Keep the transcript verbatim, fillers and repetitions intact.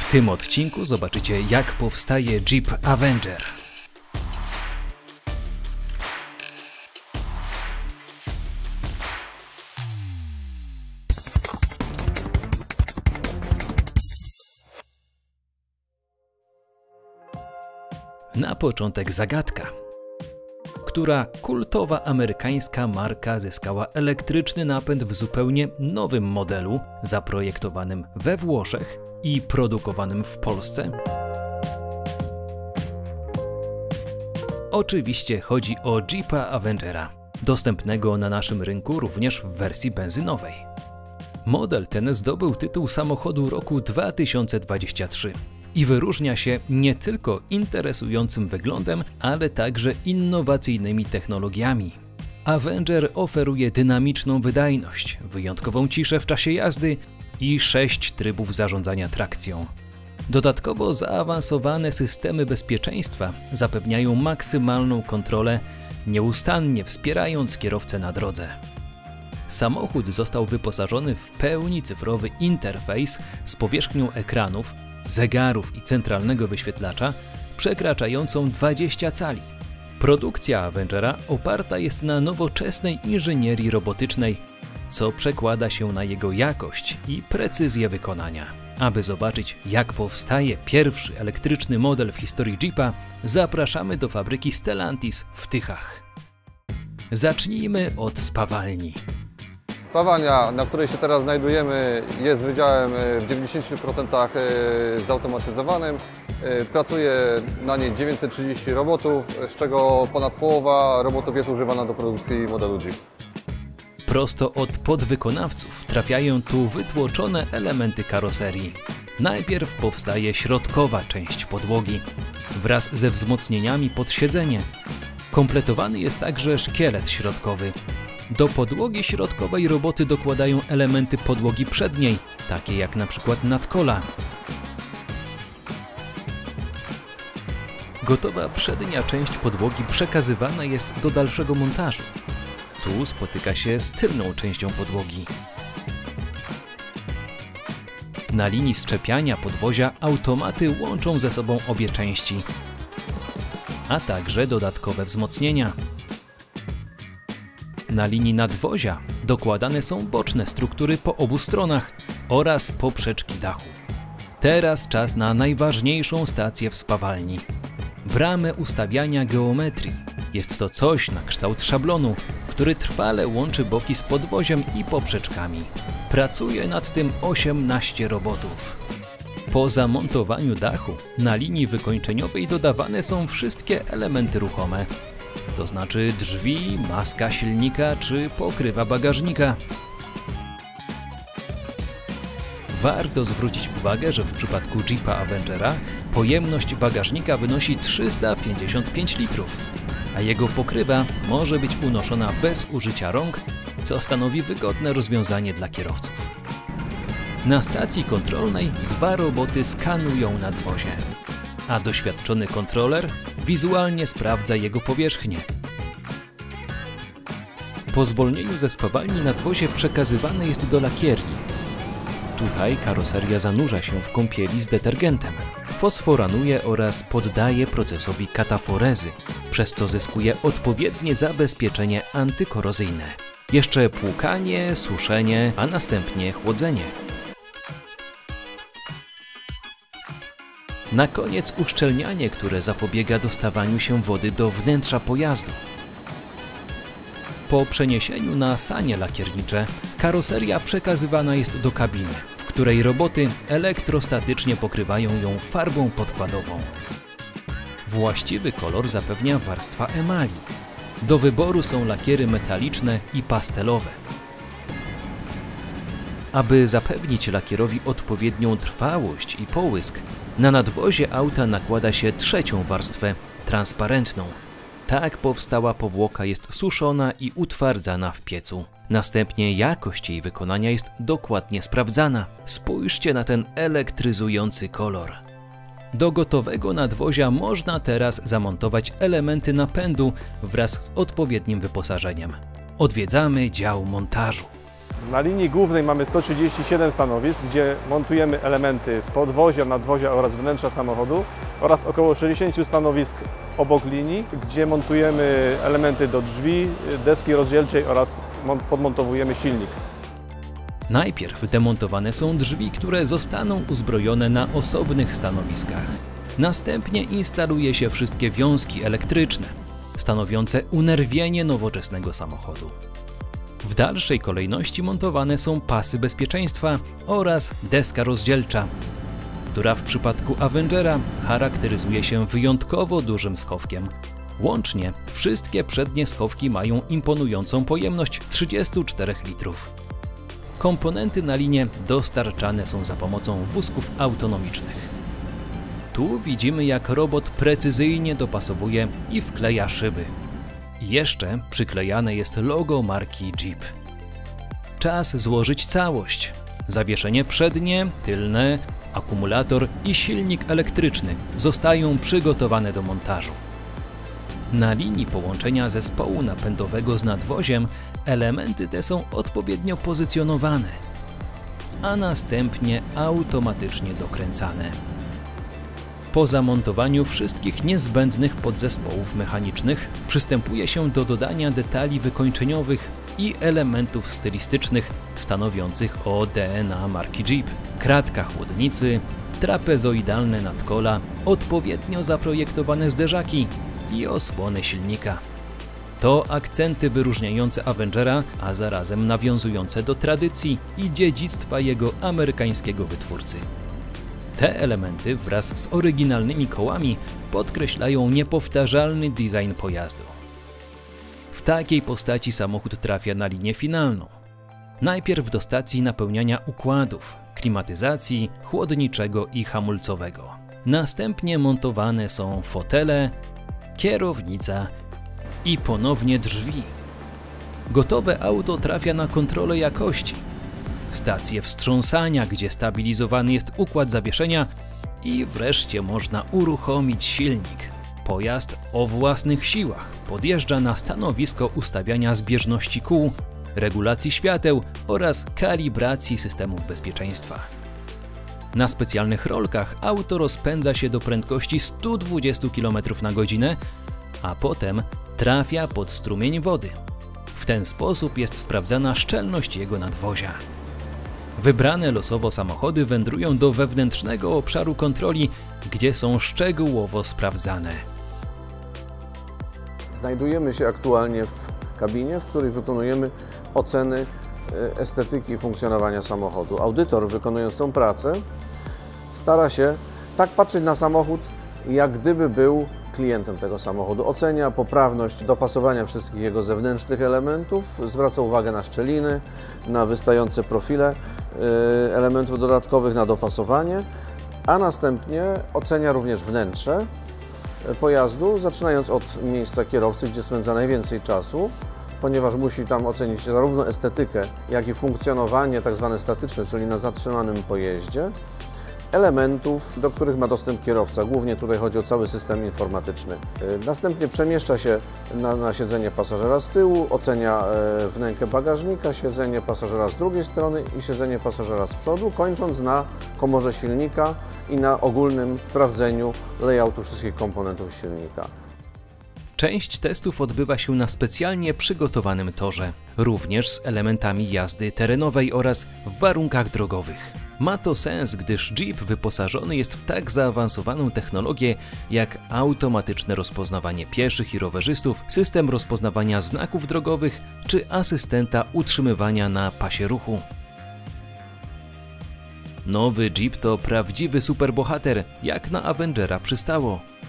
W tym odcinku zobaczycie, jak powstaje Jeep Avenger. Na początek zagadka. Która kultowa amerykańska marka zyskała elektryczny napęd w zupełnie nowym modelu, zaprojektowanym we Włoszech i produkowanym w Polsce? Oczywiście chodzi o Jeepa Avengera, dostępnego na naszym rynku również w wersji benzynowej. Model ten zdobył tytuł samochodu roku dwa tysiące dwudziestego trzeciego i wyróżnia się nie tylko interesującym wyglądem, ale także innowacyjnymi technologiami. Avenger oferuje dynamiczną wydajność, wyjątkową ciszę w czasie jazdy i sześć trybów zarządzania trakcją. Dodatkowo zaawansowane systemy bezpieczeństwa zapewniają maksymalną kontrolę, nieustannie wspierając kierowcę na drodze. Samochód został wyposażony w pełni cyfrowy interfejs z powierzchnią ekranów, zegarów i centralnego wyświetlacza przekraczającą dwadzieścia cali. Produkcja Avengera oparta jest na nowoczesnej inżynierii robotycznej, co przekłada się na jego jakość i precyzję wykonania. Aby zobaczyć, jak powstaje pierwszy elektryczny model w historii Jeepa, zapraszamy do fabryki Stellantis w Tychach. Zacznijmy od spawalni. Spawalnia, na której się teraz znajdujemy, jest wydziałem w dziewięćdziesięciu procentach zautomatyzowanym. Pracuje na niej dziewięćset trzydzieści robotów, z czego ponad połowa robotów jest używana do produkcji modelu Jeep. Prosto od podwykonawców trafiają tu wytłoczone elementy karoserii. Najpierw powstaje środkowa część podłogi wraz ze wzmocnieniami pod siedzenie. Kompletowany jest także szkielet środkowy. Do podłogi środkowej roboty dokładają elementy podłogi przedniej, takie jak na przykład nadkola. Gotowa przednia część podłogi przekazywana jest do dalszego montażu. Tu spotyka się z tylną częścią podłogi. Na linii szczepiania podwozia automaty łączą ze sobą obie części, a także dodatkowe wzmocnienia. Na linii nadwozia dokładane są boczne struktury po obu stronach oraz poprzeczki dachu. Teraz czas na najważniejszą stację w spawalni. Bramę ustawiania geometrii. Jest to coś na kształt szablonu, który trwale łączy boki z podwoziem i poprzeczkami. Pracuje nad tym osiemnaście robotów. Po zamontowaniu dachu na linii wykończeniowej dodawane są wszystkie elementy ruchome. To znaczy drzwi, maska silnika czy pokrywa bagażnika. Warto zwrócić uwagę, że w przypadku Jeepa Avengera pojemność bagażnika wynosi trzysta pięćdziesiąt pięć litrów, a jego pokrywa może być unoszona bez użycia rąk, co stanowi wygodne rozwiązanie dla kierowców. Na stacji kontrolnej dwa roboty skanują nadwozie, a doświadczony kontroler wizualnie sprawdza jego powierzchnię. Po zwolnieniu ze spawalni nadwozie przekazywane jest do lakierni. Tutaj karoseria zanurza się w kąpieli z detergentem, fosforanuje oraz poddaje procesowi kataforezy, przez co zyskuje odpowiednie zabezpieczenie antykorozyjne. Jeszcze płukanie, suszenie, a następnie chłodzenie. Na koniec uszczelnianie, które zapobiega dostawaniu się wody do wnętrza pojazdu. Po przeniesieniu na sanie lakiernicze karoseria przekazywana jest do kabiny, w której roboty elektrostatycznie pokrywają ją farbą podkładową. Właściwy kolor zapewnia warstwa emali. Do wyboru są lakiery metaliczne i pastelowe. Aby zapewnić lakierowi odpowiednią trwałość i połysk, na nadwozie auta nakłada się trzecią warstwę, transparentną. Tak powstała powłoka jest suszona i utwardzana w piecu. Następnie jakość jej wykonania jest dokładnie sprawdzana. Spójrzcie na ten elektryzujący kolor. Do gotowego nadwozia można teraz zamontować elementy napędu wraz z odpowiednim wyposażeniem. Odwiedzamy dział montażu. Na linii głównej mamy sto trzydzieści siedem stanowisk, gdzie montujemy elementy podwozia, nadwozia oraz wnętrza samochodu oraz około sześćdziesiąt stanowisk obok linii, gdzie montujemy elementy do drzwi, deski rozdzielczej oraz podmontowujemy silnik. Najpierw demontowane są drzwi, które zostaną uzbrojone na osobnych stanowiskach. Następnie instaluje się wszystkie wiązki elektryczne, stanowiące unerwienie nowoczesnego samochodu. W dalszej kolejności montowane są pasy bezpieczeństwa oraz deska rozdzielcza, która w przypadku Avengera charakteryzuje się wyjątkowo dużym schowkiem. Łącznie wszystkie przednie schowki mają imponującą pojemność trzydzieści cztery litrów. Komponenty na linię dostarczane są za pomocą wózków autonomicznych. Tu widzimy, jak robot precyzyjnie dopasowuje i wkleja szyby. Jeszcze przyklejane jest logo marki Jeep. Czas złożyć całość. Zawieszenie przednie, tylne, akumulator i silnik elektryczny zostają przygotowane do montażu. Na linii połączenia zespołu napędowego z nadwoziem elementy te są odpowiednio pozycjonowane, a następnie automatycznie dokręcane. Po zamontowaniu wszystkich niezbędnych podzespołów mechanicznych przystępuje się do dodania detali wykończeniowych i elementów stylistycznych stanowiących o D N A marki Jeep. Kratka chłodnicy, trapezoidalne nadkola, odpowiednio zaprojektowane zderzaki i osłony silnika. To akcenty wyróżniające Avengera, a zarazem nawiązujące do tradycji i dziedzictwa jego amerykańskiego wytwórcy. Te elementy wraz z oryginalnymi kołami podkreślają niepowtarzalny design pojazdu. W takiej postaci samochód trafia na linię finalną. Najpierw do stacji napełniania układów, klimatyzacji, chłodniczego i hamulcowego. Następnie montowane są fotele, kierownica i ponownie drzwi. Gotowe auto trafia na kontrolę jakości, stację wstrząsania, gdzie stabilizowany jest układ zawieszenia i wreszcie można uruchomić silnik. Pojazd o własnych siłach podjeżdża na stanowisko ustawiania zbieżności kół, regulacji świateł oraz kalibracji systemów bezpieczeństwa. Na specjalnych rolkach auto rozpędza się do prędkości stu dwudziestu kilometrów na godzinę, a potem trafia pod strumień wody. W ten sposób jest sprawdzana szczelność jego nadwozia. Wybrane losowo samochody wędrują do wewnętrznego obszaru kontroli, gdzie są szczegółowo sprawdzane. Znajdujemy się aktualnie w kabinie, w której wykonujemy oceny estetyki funkcjonowania samochodu. Audytor, wykonując tą pracę, stara się tak patrzeć na samochód, jak gdyby był klientem tego samochodu. Ocenia poprawność dopasowania wszystkich jego zewnętrznych elementów, zwraca uwagę na szczeliny, na wystające profile elementów dodatkowych, na dopasowanie, a następnie ocenia również wnętrze pojazdu, zaczynając od miejsca kierowcy, gdzie spędza najwięcej czasu, ponieważ musi tam ocenić zarówno estetykę, jak i funkcjonowanie tak zwane statyczne, czyli na zatrzymanym pojeździe, elementów, do których ma dostęp kierowca. Głównie tutaj chodzi o cały system informatyczny. Następnie przemieszcza się na, na siedzenie pasażera z tyłu, ocenia wnękę bagażnika, siedzenie pasażera z drugiej strony i siedzenie pasażera z przodu, kończąc na komorze silnika i na ogólnym sprawdzeniu layoutu wszystkich komponentów silnika. Część testów odbywa się na specjalnie przygotowanym torze, również z elementami jazdy terenowej oraz w warunkach drogowych. Ma to sens, gdyż Jeep wyposażony jest w tak zaawansowaną technologię jak automatyczne rozpoznawanie pieszych i rowerzystów, system rozpoznawania znaków drogowych czy asystenta utrzymywania na pasie ruchu. Nowy Jeep to prawdziwy superbohater, jak na Avengera przystało.